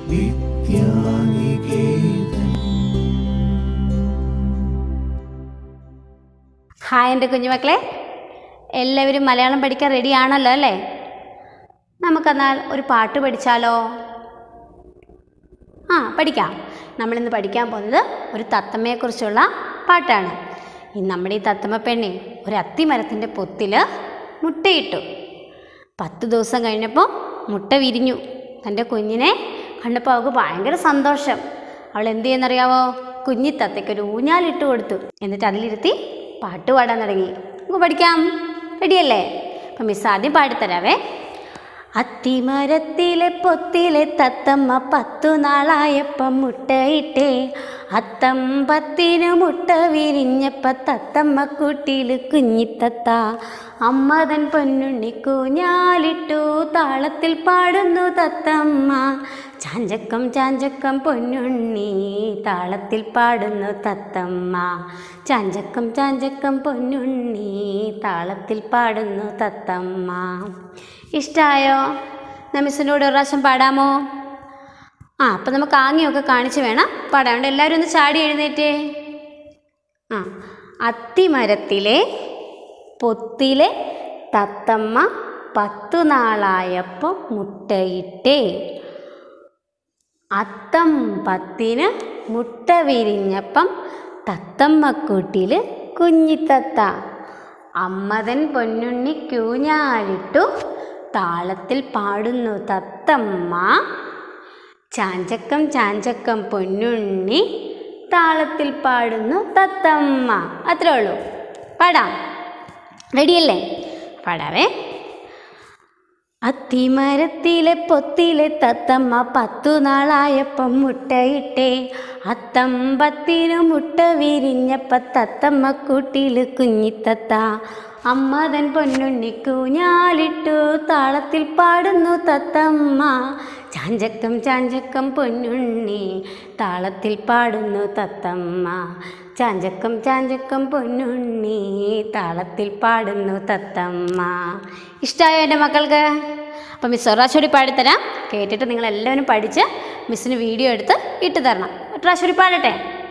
Hi എൻ്റെ കുഞ്ഞുമക്കളെ, എല്ലാവരും മലയാളം പഠിക്കാൻ റെഡിയാണല്ലോ അല്ലേ? നമുക്കെന്നാൽ ഒരു പാട്ട് പഠിച്ചാലോ? പഠിക്കാം. നമ്മളിന്ന് പഠിക്കാൻ പോകുന്നത് ഒരു തത്തമ്മയെക്കുറിച്ചുള്ള പാട്ടാണ്. നമ്മുടെ ഈ തത്തമ്മ പെണ്ണെ ഒരു അത്തിമരത്തിൻ്റെ പൊത്തിൽ മുട്ടയിട്ടു. 10 ദിവസം കഴിഞ്ഞപ്പോൾ മുട്ട വിരിഞ്ഞു. തൻ്റെ കുഞ്ഞിനെ കണ്ടപ്പോൾ അവൾക്ക് ഭയങ്കര സന്തോഷം. അവൾ എന്ത് ചെയ്യുന്നറിയാവോ? കുഞ്ഞിത്തത്തയ്ക്കൊരു ഊഞ്ഞാലിട്ട് കൊടുത്തു. എന്നിട്ട് അതിലിരുത്തി പാട്ട് പാടാൻ തുടങ്ങി. നമുക്ക് പഠിക്കാം. റെഡിയല്ലേ? അപ്പം മിസ് ആദ്യം പാടിത്തരാവേ. അത്തിമരത്തിലെ പൊത്തിലെ തത്തമ്മ 10 നാളായപ്പം മുട്ടയിട്ടേ. അത്തമ്പത്തിന് മുട്ട വിരിഞ്ഞപ്പം തത്തമ്മ കൂട്ടിൽ കുഞ്ഞിത്തത്ത. അമ്മതൻ പൊന്നുണ്ണി കൂഞ്ഞാലിട്ടു, താളത്തിൽ പാടുന്നു തത്തമ്മ. ചാഞ്ചക്കം ചാഞ്ചക്കം പൊന്നുണ്ണി, താളത്തിൽ പാടുന്നു തത്തമ്മ. ചാഞ്ചക്കം ചാഞ്ചക്കം പൊന്നുണ്ണി, താളത്തിൽ പാടുന്നു തത്തമ്മ. ഇഷ്ടമായോ? മിസ്സിനോട് ഒരു പ്രാവശ്യം പാടാമോ? അപ്പം നമുക്ക് ആംഗ്യമൊക്കെ കാണിച്ച് വേണം പാടാൻ. എല്ലാവരും ഒന്ന് ചാടി എഴുന്നേറ്റേ. അത്തിമരത്തിലെ പൊത്തിലെ തത്തമ്മ 10 നാളായപ്പോൾ മുട്ടയിട്ടേ. അത്തം 10-ന് മുട്ട വിരിഞ്ഞപ്പം തത്തമ്മക്കൂട്ടിൽ കുഞ്ഞിത്തത്ത. അമ്മതൻ പൊന്നുണ്ണി കൂഞ്ഞാലിട്ടു, താളത്തിൽ പാടുന്നു തത്തമ്മ. ചാഞ്ചക്കം ചാഞ്ചക്കം പൊന്നുണ്ണി, താളത്തിൽ പാടുന്നു തത്തമ്മ. അത്രേ ഉള്ളൂ. പാടാം. റെഡിയല്ലേ? പാടാവേ. അത്തിമരത്തിലെ പൊത്തിലെ തത്തമ്മ 10 നാളായപ്പം മുട്ടയിട്ടേ. അത്തം 10-ന് മുട്ട വിരിഞ്ഞപ്പം തത്തമ്മക്കൂട്ടിൽ കുഞ്ഞിത്തത്ത. അമ്മതൻ പൊന്നുണ്ണി കൂഞ്ഞാലിട്ടു, താളത്തിൽ പാടുന്നു തത്തമ്മ. ചാഞ്ചക്കം ചാഞ്ചക്കം പൊന്നുണ്ണി, താളത്തിൽ പാടുന്നു തത്തമ്മ. ചാഞ്ചക്കം ചാഞ്ചക്കം പൊന്നുണ്ണി, താളത്തിൽ പാടുന്നു തത്തമ്മ. ഇഷ്ടമായോ എൻ്റെ മക്കൾക്ക്? അപ്പം മിസ് ഒരാശോടി പാടിത്തരാം. കേട്ടിട്ട് നിങ്ങളെല്ലാവരും പഠിച്ച് മിസ്സിന് വീഡിയോ എടുത്ത് ഇട്ട് തരണം. ഒരാശോടി പാടട്ടെ.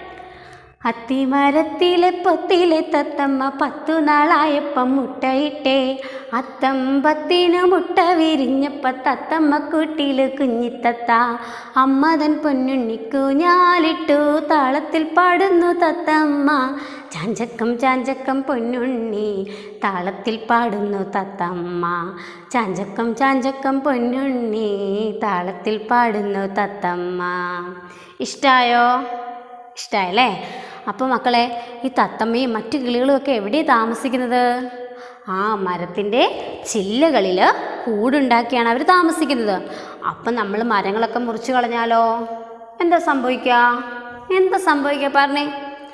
അത്തിമരത്തിലെ പൊത്തിലെ തത്തമ്മ 10 നാളായപ്പം മുട്ടയിട്ടേ. അത്തം 10-ന് മുട്ട വിരിഞ്ഞപ്പം തത്തമ്മക്കൂട്ടിൽ കുഞ്ഞിത്തത്ത. അമ്മതൻ പൊന്നുണ്ണി കൂഞ്ഞാലിട്ടു, താളത്തിൽ പാടുന്നു തത്തമ്മ. ചാഞ്ചക്കം ചാഞ്ചക്കം പൊന്നുണ്ണി, താളത്തിൽ പാടുന്നു തത്തമ്മ. ചാഞ്ചക്കം ചാഞ്ചക്കം പൊന്നുണ്ണി, താളത്തിൽ പാടുന്നു തത്തമ്മ. ഇഷ്ടമായോ? ഇഷ്ടമായല്ലേ? അപ്പോൾ മക്കളെ, ഈ തത്തമ്മയും മറ്റു കിളികളുമൊക്കെ എവിടെയാണ് താമസിക്കുന്നത്? മരത്തിൻ്റെ ചില്ലകളിൽ കൂടുണ്ടാക്കിയാണ് അവർ താമസിക്കുന്നത്. അപ്പം നമ്മൾ മരങ്ങളൊക്കെ മുറിച്ച് കളഞ്ഞാലോ എന്താ സംഭവിക്കുക പറഞ്ഞേ?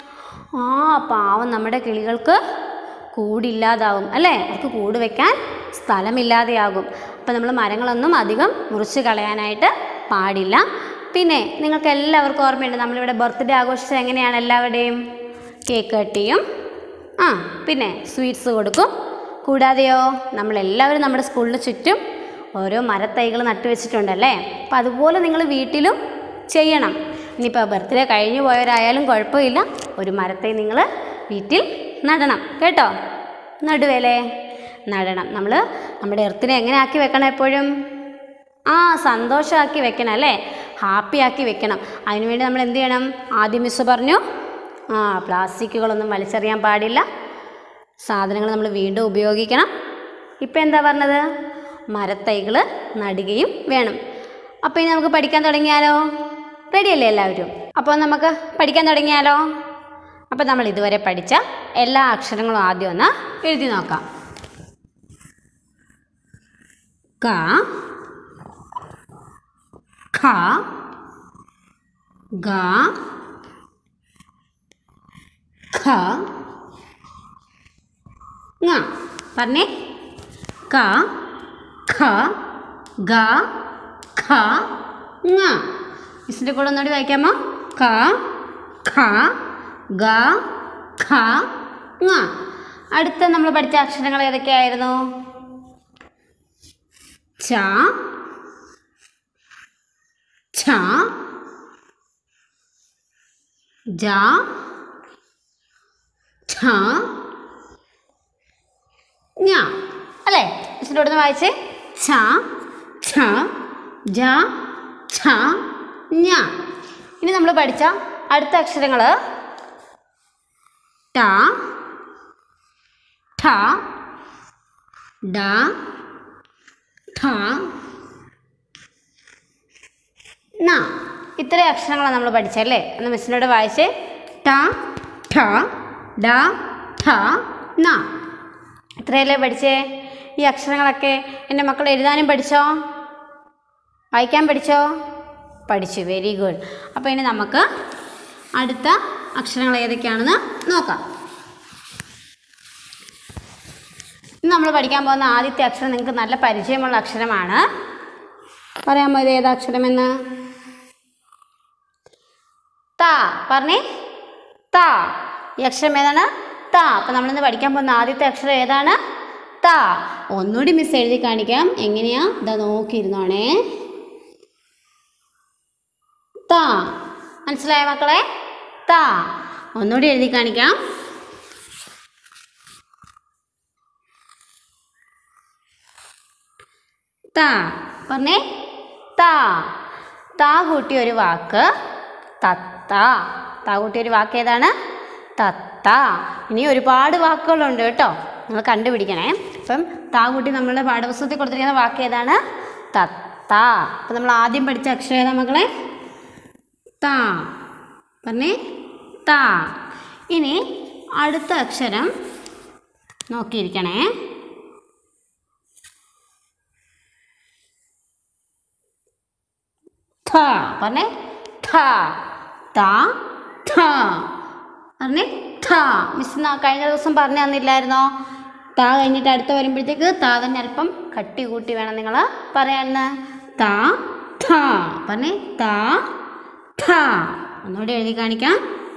പാവം നമ്മുടെ കിളികൾക്ക് കൂടില്ലാതാവും അല്ലേ? അവർക്ക് കൂട് വയ്ക്കാൻ സ്ഥലമില്ലാതെയാകും. അപ്പം നമ്മൾ മരങ്ങളൊന്നും അധികം മുറിച്ച് കളയാനായിട്ട് പാടില്ല. പിന്നെ നിങ്ങൾക്ക് എല്ലാവർക്കും ഓർമ്മയുണ്ട്, നമ്മളിവിടെ ബർത്ത്ഡേ ആഘോഷിച്ചത് എങ്ങനെയാണ്? എല്ലാവരുടെയും കേക്ക് കട്ട് ചെയ്യും, പിന്നെ സ്വീറ്റ്സ് കൊടുക്കും. കൂടാതെയോ നമ്മളെല്ലാവരും നമ്മുടെ സ്കൂളിന് ചുറ്റും ഓരോ മരത്തൈകൾ നട്ടുവെച്ചിട്ടുണ്ടല്ലേ? അപ്പം അതുപോലെ നിങ്ങൾ വീട്ടിലും ചെയ്യണം. ഇനിയിപ്പോൾ ബർത്ത്ഡേ കഴിഞ്ഞു പോയവരായാലും കുഴപ്പമില്ല, ഒരു മരത്തൈ നിങ്ങൾ വീട്ടിൽ നടണം കേട്ടോ. നടുവേലേ? നടണം. നമ്മൾ നമ്മുടെ എർത്തിനെ എങ്ങനെ ആക്കി വെക്കണം? എപ്പോഴും സന്തോഷമാക്കി വെക്കണം അല്ലേ? ഹാപ്പി ആക്കി വെക്കണം. അതിനുവേണ്ടി നമ്മൾ എന്ത് ചെയ്യണം? ആദ്യം മിസ് പറഞ്ഞു, പ്ലാസ്റ്റിക്കുകളൊന്നും വലിച്ചെറിയാൻ പാടില്ല. സാധനങ്ങൾ നമ്മൾ വീണ്ടും ഉപയോഗിക്കണം. ഇപ്പം എന്താ പറഞ്ഞത്? മരത്തൈകൾ നടുകയും വേണം. അപ്പോൾ ഇനി നമുക്ക് പഠിക്കാൻ തുടങ്ങിയാലോ? റെഡിയല്ലേ എല്ലാവരും? അപ്പോൾ നമുക്ക് പഠിക്കാൻ തുടങ്ങിയാലോ? അപ്പോൾ നമ്മൾ ഇതുവരെ പഠിച്ച എല്ലാ അക്ഷരങ്ങളും ആദ്യം ഒന്ന് എഴുതി നോക്കാം. ക, ഖ, ഗ, ഖ, ങ. പറഞ്ഞേ. ക, ഖ, ഗ, ഖ, ങ. മിസ്സിൻ്റെ കൂടെ ഒന്നുകൂടി വായിക്കാമോ? ക, ഖ, ഗ, ഖ, ങ. അടുത്ത നമ്മൾ പഠിച്ച അക്ഷരങ്ങൾ ഏതൊക്കെയായിരുന്നു? ച, ഛ ജ ഛ ഞ അല്ലേ? മിസ്സിൻ്റെ ഇവിടെ നിന്ന് വായിച്ചേ. ഛ ഛ ജ ഛ ഞ. ഇനി നമ്മൾ പഠിച്ച അടുത്ത അക്ഷരങ്ങൾ ട ഠ ഡ ഠ ന. ഇത്രയും അക്ഷരങ്ങളാണ് നമ്മൾ പഠിച്ചല്ലേ? ഒന്ന് മിസ്സിനോട് വായിച്ചേ. ട ഠ ഡ ഠ ന. ഇത്രയല്ലേ പഠിച്ചേ? ഈ അക്ഷരങ്ങളൊക്കെ എൻ്റെ മക്കൾ എഴുതാനും പഠിച്ചോ? വായിക്കാൻ പഠിച്ചോ? പഠിച്ചു. Very good. അപ്പോൾ ഇനി നമുക്ക് അടുത്ത അക്ഷരങ്ങൾ ഏതൊക്കെയാണെന്ന് നോക്കാം. ഇന്ന് നമ്മൾ പഠിക്കാൻ പോകുന്ന ആദ്യത്തെ അക്ഷരം നിങ്ങൾക്ക് നല്ല പരിചയമുള്ള അക്ഷരമാണ്. പറയാമോ ഇത് ഏതാ അക്ഷരമെന്ന്? ത. പറഞ്ഞേ. ത. ഈ അക്ഷരം ഏതാണ്? ത. അപ്പം നമ്മളിന്ന് പഠിക്കാൻ പോകുന്ന ആദ്യത്തെ അക്ഷരം ഏതാണ്? ത. ഒന്നുകൂടി മിസ് എഴുതി കാണിക്കാം. എങ്ങനെയാ? ഇതാ നോക്കിയിരുന്നോണേ. ത. മനസ്സിലായ മക്കളെ? ത. ഒന്നുകൂടി എഴുതി കാണിക്കാം. ത. പറഞ്ഞേ. ത. ത കൂട്ടിയ ഒരു വാക്ക് തത്ത. ത കൂട്ടിയ ഒരു വാക്ക് ഏതാണ്? തത്ത. ഇനി ഒരുപാട് വാക്കുകളുണ്ട് കേട്ടോ, നിങ്ങൾ കണ്ടുപിടിക്കണേ. അപ്പം ത കൂട്ടി നമ്മളുടെ പാഠപുസ്തകത്തിൽ കൊടുത്തിരിക്കുന്ന വാക്ക് ഏതാണ്? തത്ത. അപ്പം നമ്മൾ ആദ്യം പഠിച്ച അക്ഷരം ഏതാ മക്കളെ? ത. പറഞ്ഞേ. ത. ഇനി അടുത്ത അക്ഷരം നോക്കിയിരിക്കണേ. ഥ. പറഞ്ഞേ. ഥ. ത ഥ. പറഞ്ഞേ. ഥ. മിസ് കഴിഞ്ഞ ദിവസം പറഞ്ഞു തന്നില്ലായിരുന്നോ? ത കഴിഞ്ഞിട്ട് അടുത്ത വരുമ്പോഴത്തേക്ക് ത തന്നെ അല്പം കട്ടി കൂട്ടി വേണം നിങ്ങൾ പറയാന്ന്. ത ഥ. പറഞ്ഞേ. ത ഥ. ഒന്നുകൂടി എഴുതി കാണിക്കാം.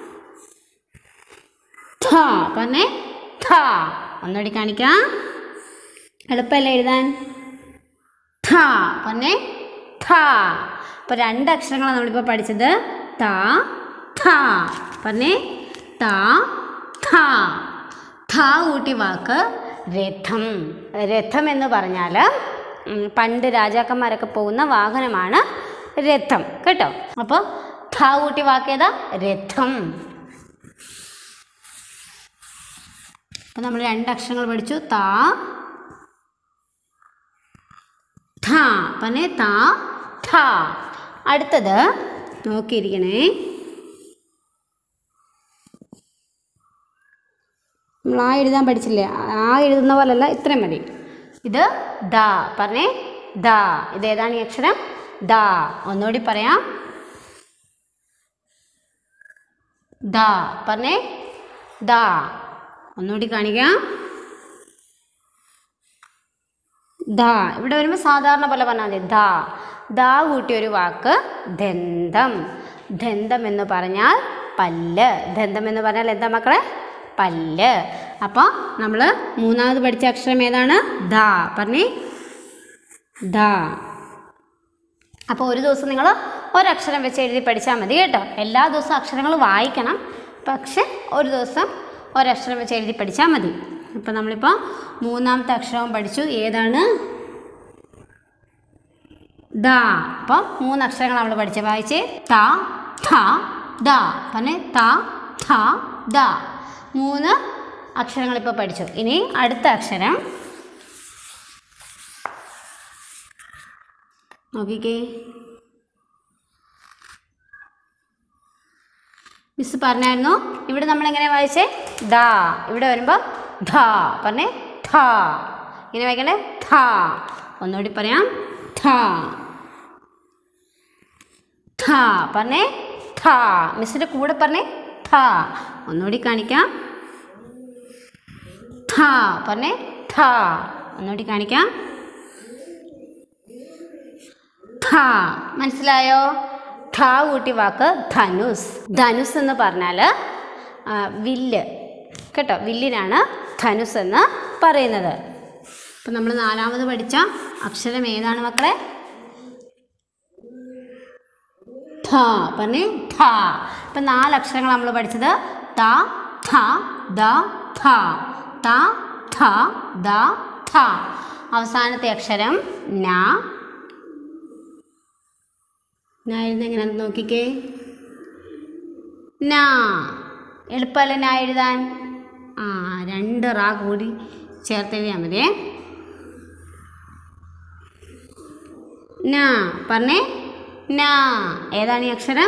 ഥ. പറഞ്ഞേ. ഥ. ഒന്നുകൂടി കാണിക്കാം. എളുപ്പമല്ലേ എഴുതാൻ? ഥ. പറഞ്ഞേ. ഥ. അപ്പോൾ രണ്ട് അക്ഷരങ്ങളാണ് നമ്മളിപ്പോൾ പഠിച്ചത്. ത ഥ. പറഞ്ഞേ. ത ഥ. ഥ കൂട്ടി വാക്ക് രഥം. രഥം എന്ന് പറഞ്ഞാൽ പണ്ട് രാജാക്കന്മാരൊക്കെ പോകുന്ന വാഹനമാണ് രഥം കേട്ടോ. അപ്പോൾ ഥ കൂട്ടി വാക്ക് ഏതാ? രഥം. അപ്പോൾ നമ്മൾ രണ്ട് അക്ഷരങ്ങൾ പഠിച്ചു. ത ഥ. പറഞ്ഞേ. ത ഥ. അടുത്തത് നോക്കിയിരിക്കണേ. നമ്മൾ ആ എഴുതാൻ പഠിച്ചില്ലേ? ആ എഴുതുന്ന പോലല്ല, ഇത്രയും മതി. ഇത് ദ. പറഞ്ഞേ. ദ. ഇത് ഏതാണ് ഈ അക്ഷരം? ദ. ഒന്നുകൂടി പറയാം. ദ. പറഞ്ഞേ. ദ. ഒന്നുകൂടി കാണിക്കാം. ദ. ഇവിടെ വരുമ്പോൾ സാധാരണ പോലെ പറഞ്ഞാൽ മതി. ദ. ദ കൂട്ടിയൊരു വാക്ക് ദന്തം. ദന്തം എന്ന് പറഞ്ഞാൽ പല്ല്. ദന്തം എന്ന് പറഞ്ഞാൽ എന്താ മക്കളെ? പല്ല്. അപ്പോൾ നമ്മൾ മൂന്നാമത് പഠിച്ച അക്ഷരം ഏതാണ്? ദ. പറഞ്ഞേ. ദ. അപ്പോൾ ഒരു ദിവസം നിങ്ങൾ ഒരക്ഷരം വെച്ച് എഴുതി പഠിച്ചാൽ മതി കേട്ടോ. എല്ലാ ദിവസവും അക്ഷരങ്ങൾ വായിക്കണം, പക്ഷെ ഒരു ദിവസം ഒരക്ഷരം വെച്ച് എഴുതി പഠിച്ചാൽ മതി. അപ്പോൾ നമ്മളിപ്പോൾ മൂന്നാമത്തെ അക്ഷരവും പഠിച്ചു. ഏതാണ്? ദ. അപ്പോൾ മൂന്ന് അക്ഷരങ്ങൾ നമ്മൾ പഠിച്ച. വായിച്ചേ. ത ഥ ദ. പറഞ്ഞേ. ത ഥ ദ. മൂന്ന് അക്ഷരങ്ങളിപ്പോൾ പഠിച്ചു. ഇനി അടുത്ത അക്ഷരം നോക്കിക്കേ. മിസ് പറഞ്ഞായിരുന്നു ഇവിടെ നമ്മളെങ്ങനെ വായിച്ചേ? ദ. ഇവിടെ വരുമ്പോൾ ധ. പറഞ്ഞേ. ധ. ഇങ്ങനെ വായിക്കണ്ടേ? ധ. ഒന്നുകൂടി പറയാം. ധ. ധ. പറഞ്ഞേ. ധ. മിസ്സിൻ്റെ കൂടെ പറഞ്ഞേ. ധ. ഒന്നുകൂടി കാണിക്കാം. ധ. പറഞ്ഞേ. ധ. ഒന്നുകൂടി കാണിക്കാം. ധ. മനസ്സിലായോ? ധ കൂട്ടി വാക്ക് ധനുസ്. ധനുസ് എന്ന് പറഞ്ഞാൽ വില്ല് കേട്ടോ. വില്ലിനാണ് ധനുസ് എന്ന് പറയുന്നത്. അപ്പം നമ്മൾ നാലാമത് പഠിച്ച അക്ഷരം ഏതാണ് മക്കളെ? പറഞ്ഞേ ധ. ഇപ്പം 4 അക്ഷരങ്ങൾ നമ്മൾ പഠിച്ചത് ത, ഥ, ദ, ഥ. ത, ഥ, ദ, ഥ. അവസാനത്തെ അക്ഷരം ന. എഴുതുന്ന എങ്ങനെയാണെന്ന് നോക്കിക്കേ. ന. എളുപ്പമല്ലേ ന എഴുതാൻ? 2 റ കൂടി ചേർത്ത് എഴുതിയാൽ മതിയേ. ന പറഞ്ഞേ ന. ഏതാണ് ഈ അക്ഷരം?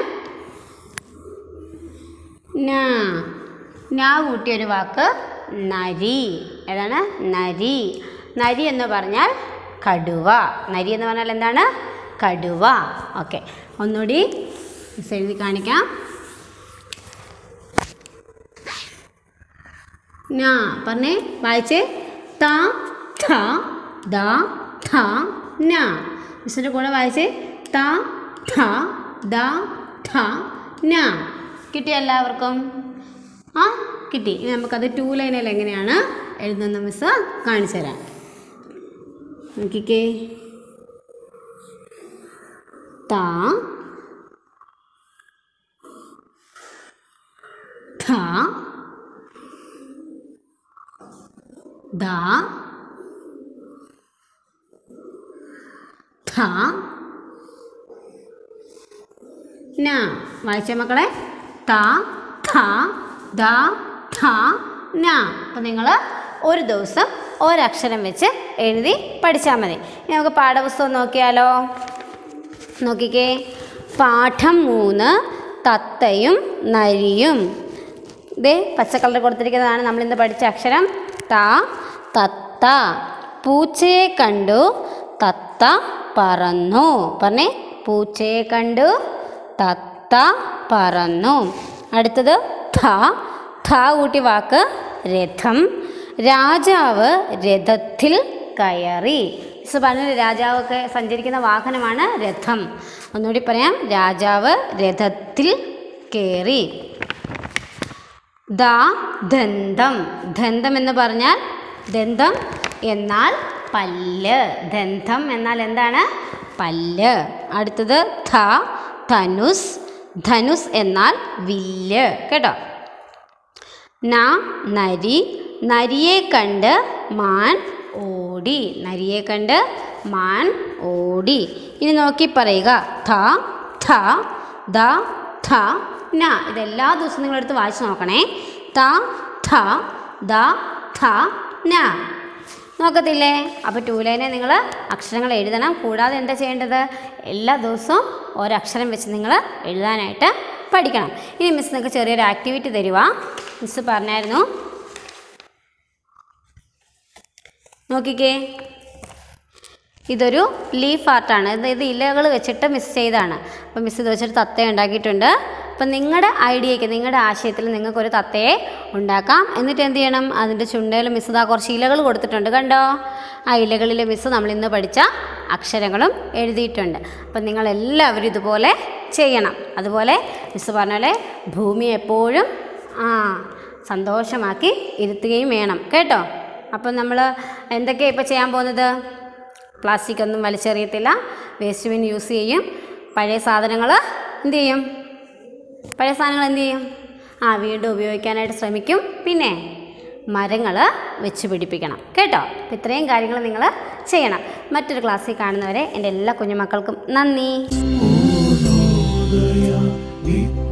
ന. ന കൂട്ടിയൊരു വാക്ക് നരി. ഏതാണ്? നരി. നരി എന്ന് പറഞ്ഞാൽ കടുവ. നരി എന്ന് പറഞ്ഞാൽ എന്താണ്? കടുവ. ഓക്കെ, ഒന്നുകൂടി എഴുതി കാണിക്കാം. ന പറഞ്ഞേ, വായിച്ചേ. ത, ഥ, ദ, ഥ, ന. മിസ്സിൻ്റെ കൂടെ വായിച്ചേ. ത, ഥ, ദ, ഥ, ന. കിട്ടിയ എല്ലാവർക്കും? കിട്ടി. ഇനി നമുക്കത് 2 ലൈനിൽ എങ്ങനെയാണ് എഴുതുന്നത് മിസ് കാണിച്ചു തരാം. നോക്കിക്കേ. ത, ഥ, ദ, ഥ, ന. വായിച്ച മക്കളെ. ത, ഥ, ദ, ഥ, ന. അപ്പം നിങ്ങൾ ഒരു ദിവസം ഒരക്ഷരം വെച്ച് എഴുതി പഠിച്ചാൽ മതി. ഇനി നമുക്ക് പാഠപുസ്തകം നോക്കിയാലോ? നോക്കിക്കേ. പാഠം 3 തത്തയും നരിയും. ഇതേ പച്ച കളർ കൊടുത്തിരിക്കുന്നതാണ് നമ്മളിന്ന് പഠിച്ച അക്ഷരം ത. തത്ത. പൂച്ചയെ കണ്ടു തത്ത പറന്നു. പറഞ്ഞേ. പൂച്ചയെ കണ്ടു തത്ത പറന്നു. അടുത്തത് ഥ. ഥ കൂട്ടി വാക്ക് രഥം. രാജാവ് രഥത്തിൽ കയറി. മിസ് പറഞ്ഞ രാജാവൊക്കെ സഞ്ചരിക്കുന്ന വാഹനമാണ് രഥം. ഒന്നുകൂടി പറയാം. രാജാവ് രഥത്തിൽ കയറി. ദ. ദന്തം. ദന്തം എന്ന് പറഞ്ഞാൽ ദന്തം എന്നാൽ പല്ല്. ദന്തം എന്നാൽ എന്താണ്? പല്ല്. അടുത്തത് ധ. ധനുസ്. ധനുസ് എന്നാൽ വില്ല്. കേട്ടോ. ന. നരി. നരിയെ കണ്ട് മാൻ ഓടി. നരിയെ കണ്ട് മാൻ ഓടി. ഇനി നോക്കി പറയുക. ഥ, ഥ, ദ, ഥ, ന. ഇതെല്ലാ ദിവസവും നിങ്ങളെടുത്ത് വായിച്ച് നോക്കണേ. ത, ഥ, ദ, ഥ, ന. നോക്കത്തില്ലേ? അപ്പോൾ 2 ലൈനെ നിങ്ങൾ അക്ഷരങ്ങൾ എഴുതണം. കൂടാതെ എന്താ ചെയ്യേണ്ടത്? എല്ലാ ദിവസവും ഒരക്ഷരം വെച്ച് നിങ്ങൾ എഴുതാനായിട്ട് പഠിക്കണം. ഇനി മിസ് നിങ്ങൾക്ക് ചെറിയൊരു ആക്ടിവിറ്റി തരുക. മിസ് പറഞ്ഞായിരുന്നു. നോക്കിക്കേ. ഇതൊരു ലീഫ് ആർട്ടാണ്. ഇത് ഇലകൾ വെച്ചിട്ട് മിസ് ചെയ്താണ്. അപ്പോൾ മിസ് ഇത് വെച്ചിട്ട് തത്തയെ ഉണ്ടാക്കിയിട്ടുണ്ട്. അപ്പം നിങ്ങളുടെ ഐഡിയയ്ക്ക്, നിങ്ങളുടെ ആശയത്തിൽ നിങ്ങൾക്കൊരു തത്തയെ ഉണ്ടാക്കാം. എന്നിട്ട് എന്ത് ചെയ്യണം? അതിൻ്റെ ചുണ്ടയിൽ മിസ് ഇതാ കുറച്ച് ഇലകൾ കൊടുത്തിട്ടുണ്ട്. കണ്ടോ? ആ ഇലകളിൽ മിസ് നമ്മളിന്ന് പഠിച്ച അക്ഷരങ്ങളും എഴുതിയിട്ടുണ്ട്. അപ്പം നിങ്ങളെല്ലാവരും ഇതുപോലെ ചെയ്യണം. അതുപോലെ മിസ് പറഞ്ഞ പോലെ ഭൂമി എപ്പോഴും സന്തോഷമാക്കി ഇരുത്തുകയും വേണം. കേട്ടോ? അപ്പം നമ്മൾ എന്തൊക്കെയാണ് ഇപ്പോൾ ചെയ്യാൻ പോകുന്നത്? പ്ലാസ്റ്റിക് ഒന്നും വലിച്ചെറിയത്തില്ല. വേസ്റ്റ് ബിൻ യൂസ് ചെയ്യും. പഴയ സാധനങ്ങൾ എന്ത് ചെയ്യും? വീണ്ടും ഉപയോഗിക്കാനായിട്ട് ശ്രമിക്കും. പിന്നെ മരങ്ങൾ വെച്ച് പിടിപ്പിക്കണം. കേട്ടോ? അപ്പം ഇത്രയും കാര്യങ്ങൾ നിങ്ങൾ ചെയ്യണം. മറ്റൊരു ക്ലാസ്സിൽ കാണുന്നവരെ എൻ്റെ എല്ലാ കുഞ്ഞുമക്കൾക്കും നന്ദി.